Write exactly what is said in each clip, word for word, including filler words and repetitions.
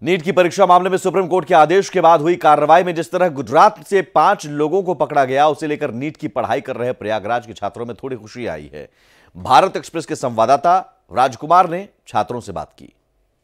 NEET की परीक्षा मामले में सुप्रीम कोर्ट के आदेश के बाद हुई कार्रवाई में जिस तरह गुजरात से पांच लोगों को पकड़ा गया, उसे लेकर नीट की पढ़ाई कर रहे प्रयागराज के छात्रों में थोड़ी खुशी आई है। भारत एक्सप्रेस के संवाददाता राजकुमार ने छात्रों से बात की।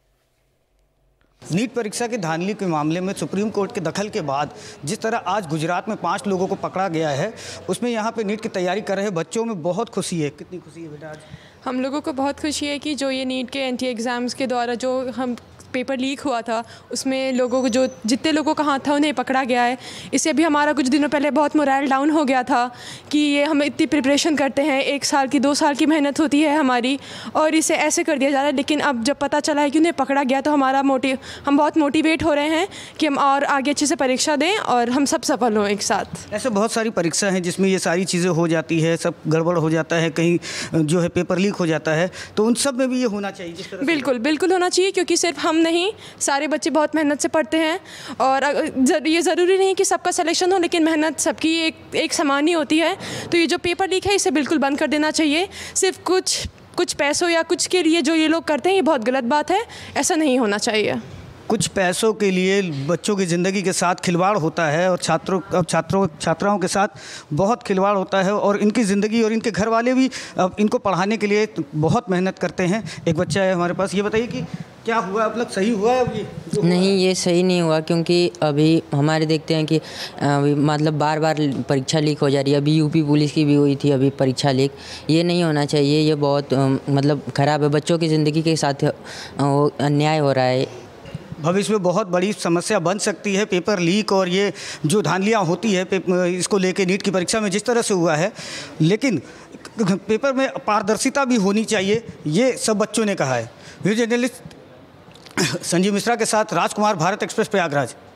नीट परीक्षा की धांधली के मामले में सुप्रीम कोर्ट के दखल के बाद जिस तरह आज गुजरात में पांच लोगों को पकड़ा गया है, उसमें यहाँ पे नीट की तैयारी कर रहे बच्चों में बहुत खुशी है। कितनी खुशी है बेटा आज? हम लोगों को बहुत खुशी है कि जो ये नीट के एंटी एग्ज़ाम्स के द्वारा जो हम पेपर लीक हुआ था, उसमें लोगों को जो जितने लोगों का हाथ था उन्हें पकड़ा गया है। इससे भी हमारा कुछ दिनों पहले बहुत मोरल डाउन हो गया था कि ये हम इतनी प्रिपरेशन करते हैं, एक साल की दो साल की मेहनत होती है हमारी, और इसे ऐसे कर दिया जा रहा है। लेकिन अब जब पता चला है कि उन्हें पकड़ा गया तो हमारा मोटिव हम बहुत मोटिवेट हो रहे हैं कि हम और आगे अच्छे से परीक्षा दें और हम सब सफल हों एक साथ। ऐसे बहुत सारी परीक्षा हैं जिसमें ये सारी चीज़ें हो जाती है, सब गड़बड़ हो जाता है, कहीं जो है पेपर लीक हो जाता है, तो उन सब में भी ये होना चाहिए जिस तरह। बिल्कुल बिल्कुल होना चाहिए, क्योंकि सिर्फ हम नहीं, सारे बच्चे बहुत मेहनत से पढ़ते हैं। और ये ज़रूरी नहीं कि सबका सिलेक्शन हो, लेकिन मेहनत सबकी एक एक समान ही होती है। तो ये जो पेपर लीक है इसे बिल्कुल बंद कर देना चाहिए। सिर्फ कुछ कुछ पैसों या कुछ के लिए जो ये लोग करते हैं, ये बहुत गलत बात है, ऐसा नहीं होना चाहिए। कुछ पैसों के लिए बच्चों की ज़िंदगी के साथ खिलवाड़ होता है और छात्रों अब छात्रों छात्राओं के साथ बहुत खिलवाड़ होता है, और इनकी ज़िंदगी और इनके घर वाले भी अब इनको पढ़ाने के लिए बहुत मेहनत करते हैं। एक बच्चा है हमारे पास, ये बताइए कि क्या हुआ, अब लग सही हुआ है? अब ये नहीं, ये सही नहीं हुआ, क्योंकि अभी हमारे देखते हैं कि अभी मतलब बार बार परीक्षा लीक हो जा रही है। अभी यूपी पुलिस की भी हुई थी अभी परीक्षा लीक। ये नहीं होना चाहिए, ये बहुत मतलब ख़राब है, बच्चों की ज़िंदगी के साथ अन्याय हो रहा है। भविष्य में बहुत बड़ी समस्या बन सकती है पेपर लीक, और ये जो धांधलियाँ होती है इसको लेके नीट की परीक्षा में जिस तरह से हुआ है। लेकिन पेपर में पारदर्शिता भी होनी चाहिए, ये सब बच्चों ने कहा है। वीडियो जर्नलिस्ट संजीव मिश्रा के साथ राजकुमार, भारत एक्सप्रेस, प्रयागराज।